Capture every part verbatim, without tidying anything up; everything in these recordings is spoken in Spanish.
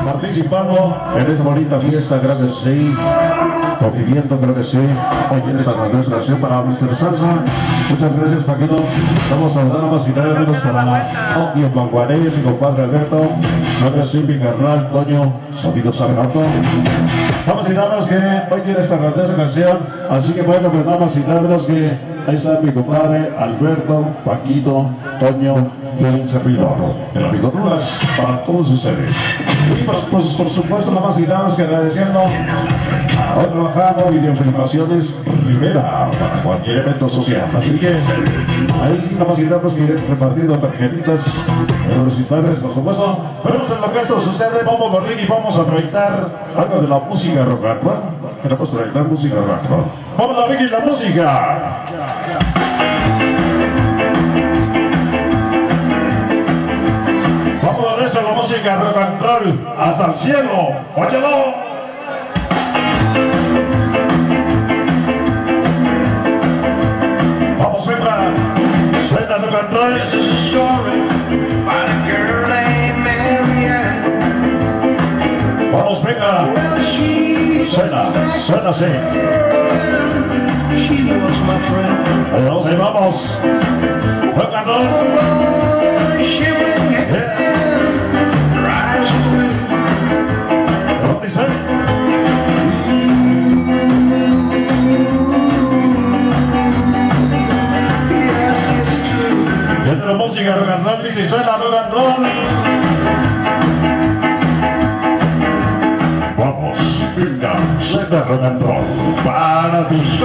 participando en esta bonita fiesta, creo que sí, conviviendo, creo que sí, hoy en esta demostración para mister Salsa. Muchas gracias, Paquito. Vamos a saludar a más y nada menos para Odio Manguaré, mi compadre Alberto, creo que sí, mi carnal Toño, sonido sagrato. Vamos y nada más que hoy en esta grandiosa canción, así que bueno, pues nada más y nada menos que ahí está mi compadre Alberto, Paquito, Toño y el servidor. En las bigoturas para todos ustedes. Y pues, pues por supuesto, nada más y nada más que agradeciendo a trabajando videofilmaciones Rivera para cualquier evento social. Así que ahí nada más y nada más que repartiendo tarjetitas universitarias, por supuesto. Pero pues en lo que esto sucede, vamos a Ricky y vamos a proyectar algo de la música rock and roll. Queremos proyectar música rock and roll. Vamos a Ricky, la música. Vamos a darle la música rock and roll hasta el cielo. ¡Óyelo! Vamos, suena, suena rock and roll. This is a story about a girl named Marianne. Vamos, venga. Suena, suena así. Ahí vamos, ahí vamos. Rock and roll. Yeah. ¿Cómo dice? Es de la música rock and roll, dice, suena rock and roll. Vamos, venga, suena rock and roll para ti.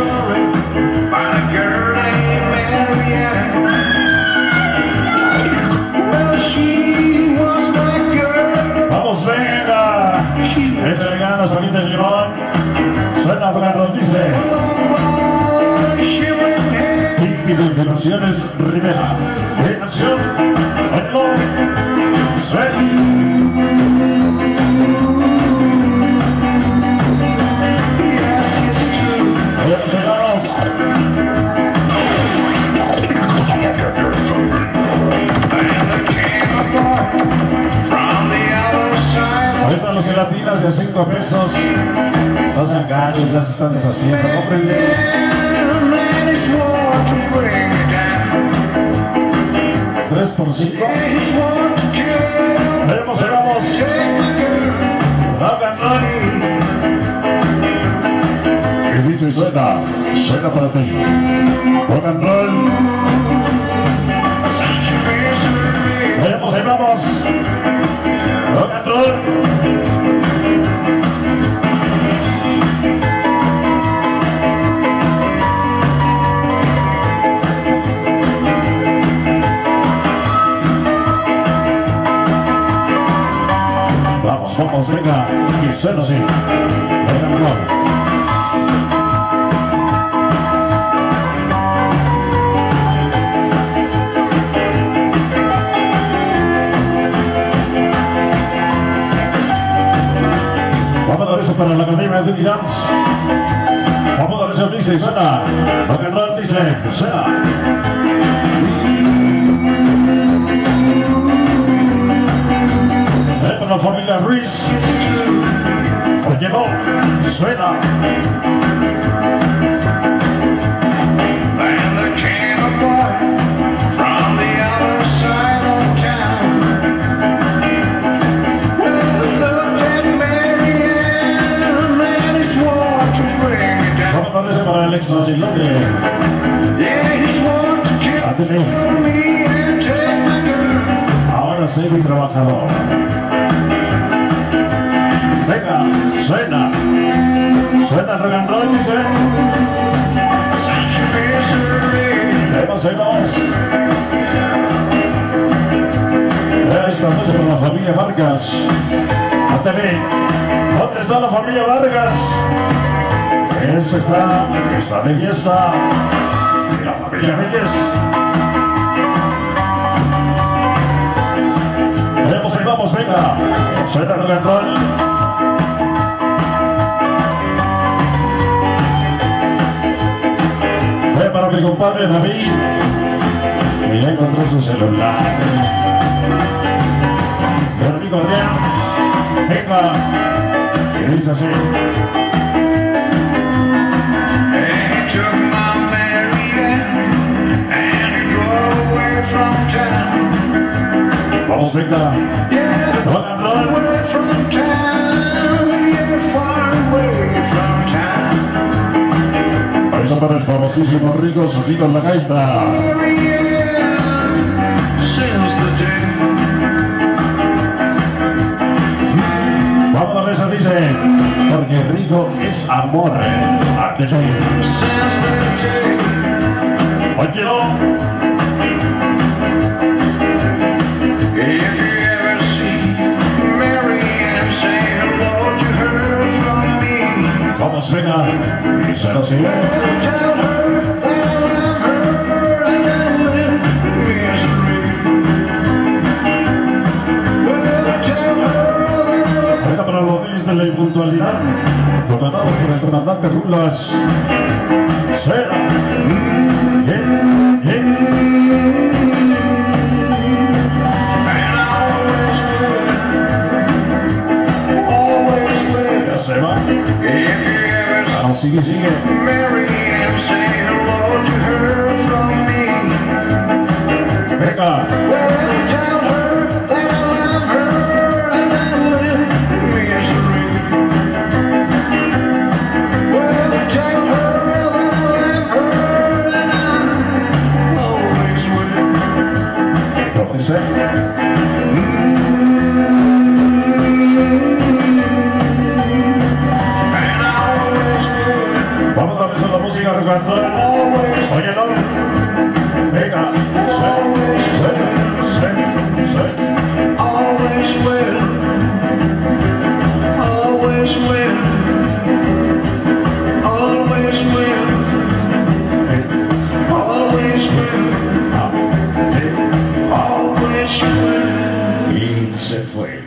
Vamos, venga, échale ganas, Paquita de Limón. Suena rock and roll, dice. Y de informaciones Rivera. En acción, bailó, suena. Ahí están las gelatinas de cinco pesos. Los engaños ya se están deshaciendo. ¡Cómprenle! Tres por cinco. Veremos, vamos. Rock and roll. Y dice, suena, suena para ti. Rock and roll. Veremos, ahí vamos. Rock and roll. Vamos, vamos, venga. Y suena así. Rock and roll. Para la Academia de Dance. Vamos a ver si dice, suena. Rock and roll dice, suena. Eh, para la familia Ruiz. Llegó, suena. Para el ex brasileño ahora soy mi trabajador. Venga, suena, suena rock and roll, dice. Vemos, vemos. Esta noche con la familia Vargas. Ándale, ¿dónde está la familia Vargas? Eso está, está de fiesta. La familia Reyes. Vemos y vamos, venga. Suena rock and roll. Ve para mi compadre David, que ya encontró su celular. Mi amigo Adrián. Venga. Y dice así. Vamos, venga. Rock and roll. Eso para el famosísimo Rico Sonido en la gaita. Vamos a ver, eso dice, porque rico es amor. Ante todo. Oye, no. Vamos, venga, y será así. Ahorita para los días de la impuntualidad, comandados por el comandante Rulas. Será. Bien, bien. Ya se va. Ah, sigue, sigue. Venga. ¿Cómo dice? Vamos a empezar la música rogando. Oye, no. Venga. Sí, sí, sí, sí. Always win. Always win. Always win. Always win. Always win. Y se fue.